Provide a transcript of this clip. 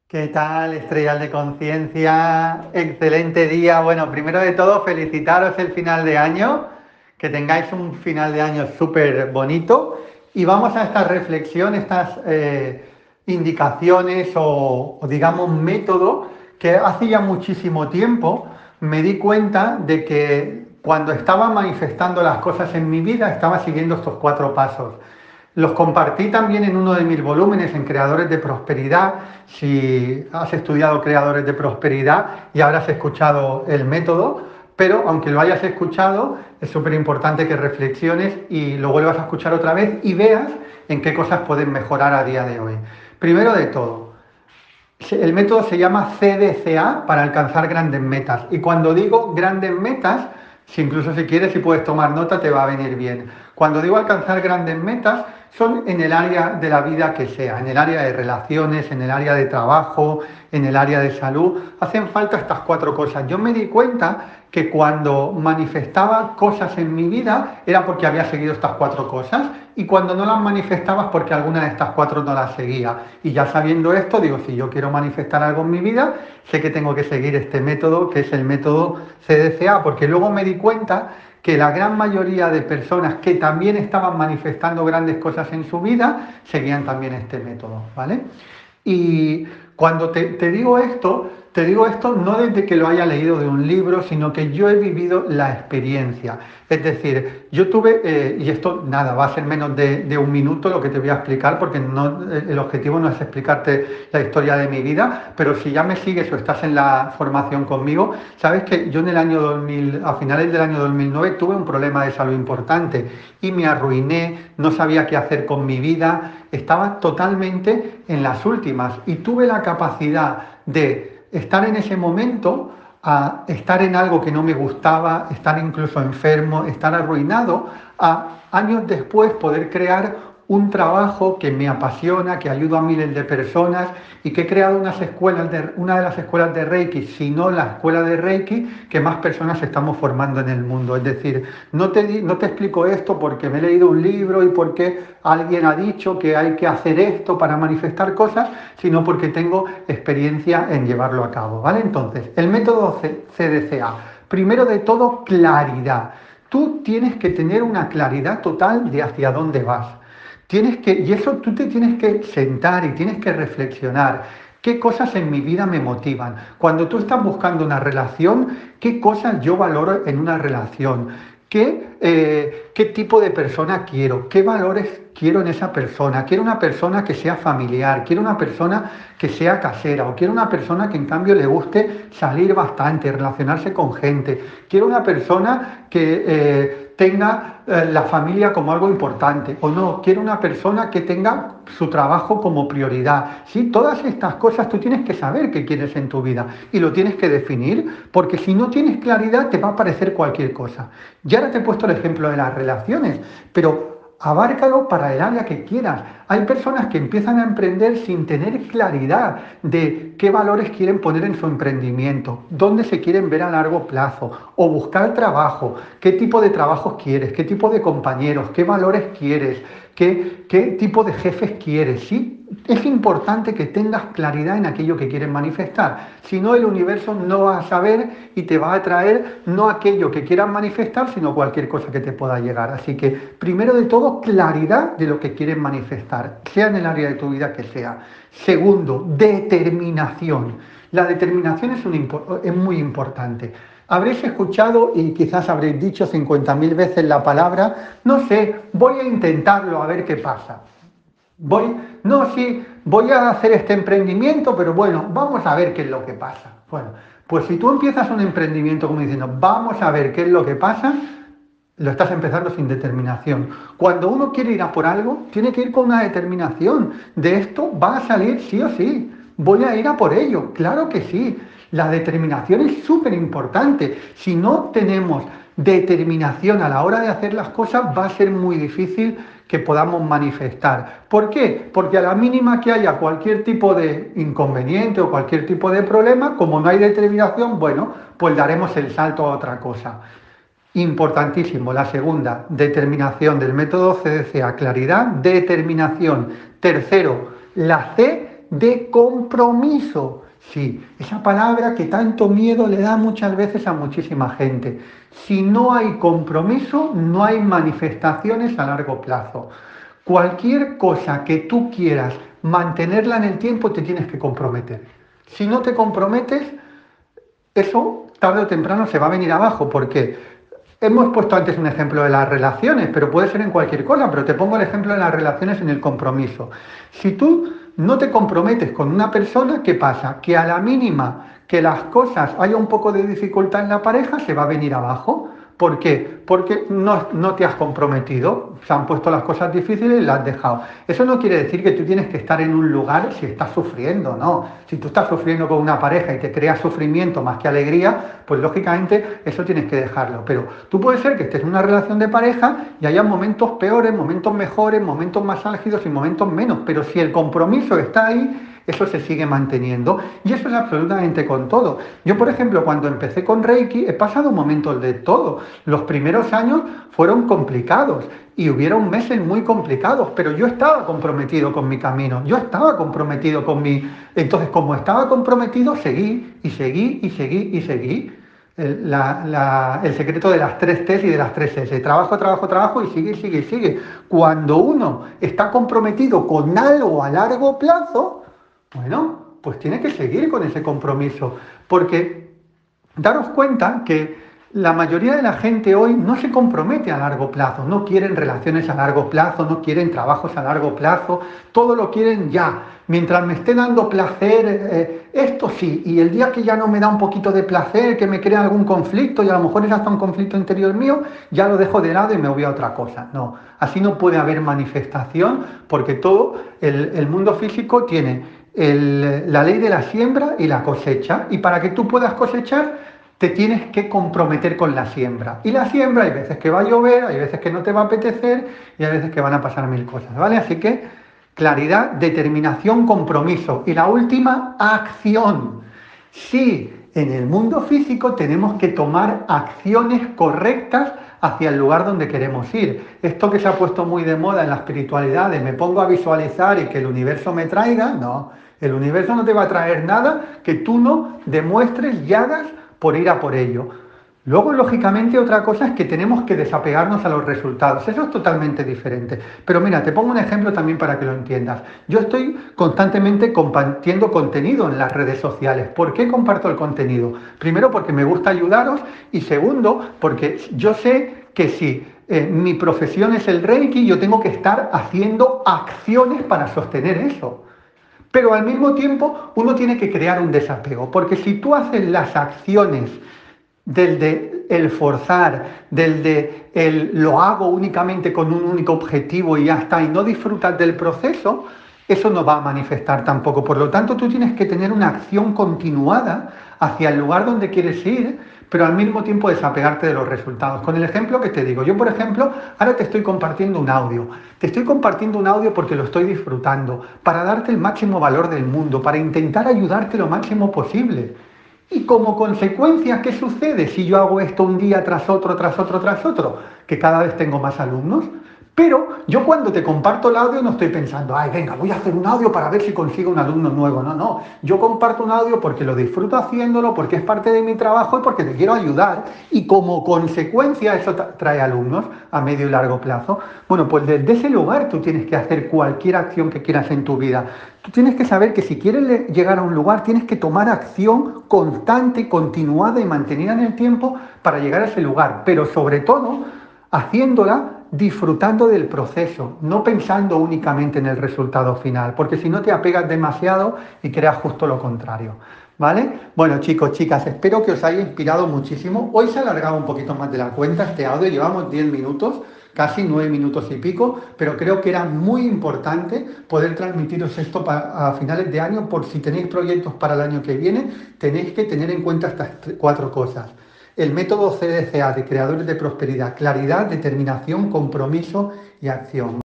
¿Qué tal, Estrellas de Conciencia? Excelente día. Bueno, primero de todo, felicitaros el final de año, que tengáis un final de año súper bonito. Y vamos a esta reflexión, estas indicaciones o digamos método que hace ya muchísimo tiempo me di cuenta de que cuando estaba manifestando las cosas en mi vida estaba siguiendo estos cuatro pasos. Los compartí también en uno de mis volúmenes en Creadores de Prosperidad. Si has estudiado Creadores de Prosperidad y habrás escuchado el método, pero aunque lo hayas escuchado, es súper importante que reflexiones y lo vuelvas a escuchar otra vez y veas en qué cosas pueden mejorar a día de hoy. Primero de todo, el método se llama CDCA para alcanzar grandes metas. Y cuando digo grandes metas, si incluso si quieres, si puedes tomar nota, te va a venir bien. Cuando digo alcanzar grandes metas, son en el área de la vida que sea, en el área de relaciones, en el área de trabajo, en el área de salud. Hacen falta estas cuatro cosas. Yo me di cuenta que cuando manifestaba cosas en mi vida era porque había seguido estas cuatro cosas y cuando no las manifestaba es porque alguna de estas cuatro no las seguía. Y ya sabiendo esto, digo, si yo quiero manifestar algo en mi vida, sé que tengo que seguir este método, que es el método CDCA, porque luego me di cuenta que la gran mayoría de personas que también estaban manifestando grandes cosas en su vida, seguían también este método, ¿vale? Y cuando te digo esto no desde que lo haya leído de un libro, sino que yo he vivido la experiencia. Es decir, yo tuve, y esto nada, va a ser menos de un minuto lo que te voy a explicar, porque no, el objetivo no es explicarte la historia de mi vida, pero si ya me sigues o estás en la formación conmigo, sabes que yo en el año 2000, a finales del año 2009, tuve un problema de salud importante y me arruiné, no sabía qué hacer con mi vida, estaba totalmente en las últimas y tuve la capacidad de estar en ese momento, a estar en algo que no me gustaba, estar incluso enfermo, estar arruinado, a años después poder crear un trabajo que me apasiona, que ayuda a miles de personas y que he creado una de las escuelas de Reiki, si no la escuela de Reiki, que más personas estamos formando en el mundo. Es decir, no te explico esto porque me he leído un libro y porque alguien ha dicho que hay que hacer esto para manifestar cosas, sino porque tengo experiencia en llevarlo a cabo, ¿vale? Entonces, el método CDCA. Primero de todo, claridad. Tú tienes que tener una claridad total de hacia dónde vas. Y eso tú te tienes que sentar y tienes que reflexionar. ¿Qué cosas en mi vida me motivan? Cuando tú estás buscando una relación, ¿qué cosas yo valoro en una relación? ¿Qué tipo de persona quiero? ¿Qué valores quiero en esa persona? ¿Quiero una persona que sea familiar? ¿Quiero una persona que sea casera? ¿O quiero una persona que en cambio le guste salir bastante, relacionarse con gente? ¿Quiero una persona que tenga la familia como algo importante? ¿O no? ¿Quiero una persona que tenga su trabajo como prioridad? ¿Sí? Todas estas cosas tú tienes que saber qué quieres en tu vida y lo tienes que definir, porque si no tienes claridad te va a parecer cualquier cosa. Ya ahora te he puesto el ejemplo de las relaciones, pero abárcalo para el área que quieras. Hay personas que empiezan a emprender sin tener claridad de qué valores quieren poner en su emprendimiento, dónde se quieren ver a largo plazo, o buscar trabajo, qué tipo de trabajos quieres, qué tipo de compañeros, qué valores quieres, qué tipo de jefes quieres. ¿Sí? Es importante que tengas claridad en aquello que quieres manifestar. Si no, el universo no va a saber y te va a traer no aquello que quieras manifestar, sino cualquier cosa que te pueda llegar. Así que, primero de todo, claridad de lo que quieres manifestar, sea en el área de tu vida que sea. Segundo, determinación. La determinación es muy importante. Habréis escuchado y quizás habréis dicho 50.000 veces la palabra, no sé, voy a intentarlo a ver qué pasa. No, sí, voy a hacer este emprendimiento, pero bueno, vamos a ver qué es lo que pasa. Bueno, pues si tú empiezas un emprendimiento como diciendo, vamos a ver qué es lo que pasa, lo estás empezando sin determinación. Cuando uno quiere ir a por algo, tiene que ir con una determinación. De esto va a salir sí o sí. Voy a ir a por ello. Claro que sí. La determinación es súper importante. Si no tenemos determinación a la hora de hacer las cosas, va a ser muy difícil que podamos manifestar. ¿Por qué? Porque a la mínima que haya cualquier tipo de inconveniente o cualquier tipo de problema, como no hay determinación, bueno, pues daremos el salto a otra cosa. Importantísimo. La segunda, determinación del método CDCA, claridad, determinación. Tercero, la C De compromiso. Sí, esa palabra que tanto miedo le da muchas veces a muchísima gente. Si no hay compromiso, no hay manifestaciones a largo plazo. Cualquier cosa que tú quieras mantenerla en el tiempo, te tienes que comprometer. Si no te comprometes, eso tarde o temprano se va a venir abajo, porque hemos puesto antes un ejemplo de las relaciones, pero puede ser en cualquier cosa, pero te pongo el ejemplo de las relaciones en el compromiso. Si tú no te comprometes con una persona, ¿qué pasa? Que a la mínima que las cosas haya un poco de dificultad en la pareja, se va a venir abajo. ¿Por qué? Porque no te has comprometido, se han puesto las cosas difíciles y las has dejado. Eso no quiere decir que tú tienes que estar en un lugar si estás sufriendo, no. Si tú estás sufriendo con una pareja y te crea sufrimiento más que alegría, pues lógicamente eso tienes que dejarlo. Pero tú puedes ser que estés en una relación de pareja y haya momentos peores, momentos mejores, momentos más álgidos y momentos menos. Pero si el compromiso está ahí, eso se sigue manteniendo y eso es absolutamente con todo. Yo, por ejemplo, cuando empecé con Reiki, he pasado momentos de todo. Los primeros años fueron complicados y hubieron meses muy complicados, pero yo estaba comprometido con mi camino, yo estaba comprometido con mi... Entonces, como estaba comprometido, seguí y seguí y seguí y seguí. El secreto de las 3 T's y de las 3 S. Trabajo, trabajo, trabajo y sigue, sigue, sigue. Cuando uno está comprometido con algo a largo plazo, bueno, pues tiene que seguir con ese compromiso, porque daros cuenta que la mayoría de la gente hoy no se compromete a largo plazo, no quieren relaciones a largo plazo, no quieren trabajos a largo plazo, todo lo quieren ya. Mientras me esté dando placer, esto sí, y el día que ya no me da un poquito de placer, que me crea algún conflicto, y a lo mejor es hasta un conflicto interior mío, ya lo dejo de lado y me voy a otra cosa. No, así no puede haber manifestación, porque todo el mundo físico tiene la ley de la siembra y la cosecha, y para que tú puedas cosechar, te tienes que comprometer con la siembra. Y la siembra hay veces que va a llover, hay veces que no te va a apetecer y hay veces que van a pasar mil cosas, ¿vale? Así que claridad, determinación, compromiso. Y la última, acción. Sí, en el mundo físico tenemos que tomar acciones correctas hacia el lugar donde queremos ir. Esto que se ha puesto muy de moda en la espiritualidad, de me pongo a visualizar y que el universo me traiga, no. El universo no te va a traer nada que tú no demuestres y hagas por ir a por ello. Luego, lógicamente, otra cosa es que tenemos que desapegarnos a los resultados. Eso es totalmente diferente. Pero mira, te pongo un ejemplo también para que lo entiendas. Yo estoy constantemente compartiendo contenido en las redes sociales. ¿Por qué comparto el contenido? Primero, porque me gusta ayudaros y segundo, porque yo sé que si mi profesión es el Reiki, yo tengo que estar haciendo acciones para sostener eso. Pero al mismo tiempo uno tiene que crear un desapego, porque si tú haces las acciones del de el forzar, del de el lo hago únicamente con un único objetivo y ya está, y no disfrutas del proceso, eso no va a manifestar tampoco. Por lo tanto, tú tienes que tener una acción continuada hacia el lugar donde quieres ir, pero al mismo tiempo desapegarte de los resultados. Con el ejemplo que te digo, yo por ejemplo, ahora te estoy compartiendo un audio. Te estoy compartiendo un audio porque lo estoy disfrutando, para darte el máximo valor del mundo, para intentar ayudarte lo máximo posible. Y como consecuencia, ¿qué sucede si yo hago esto un día tras otro, tras otro, tras otro? Que cada vez tengo más alumnos. Pero yo cuando te comparto el audio no estoy pensando, ay, venga, voy a hacer un audio para ver si consigo un alumno nuevo. No, no. Yo comparto un audio porque lo disfruto haciéndolo, porque es parte de mi trabajo y porque te quiero ayudar. Y como consecuencia eso trae alumnos a medio y largo plazo. Bueno, pues desde ese lugar tú tienes que hacer cualquier acción que quieras en tu vida. Tú tienes que saber que si quieres llegar a un lugar tienes que tomar acción constante, continuada y mantenida en el tiempo para llegar a ese lugar. Pero sobre todo, haciéndola disfrutando del proceso, no pensando únicamente en el resultado final, porque si no te apegas demasiado y creas justo lo contrario, ¿vale? Bueno, chicos, chicas, espero que os haya inspirado muchísimo. Hoy se ha alargado un poquito más de la cuenta este audio, llevamos 10 minutos, casi 9 minutos y pico, pero creo que era muy importante poder transmitiros esto a finales de año, por si tenéis proyectos para el año que viene, tenéis que tener en cuenta estas 4 cosas. El método CDCA de Creadores de Prosperidad: claridad, determinación, compromiso y acción.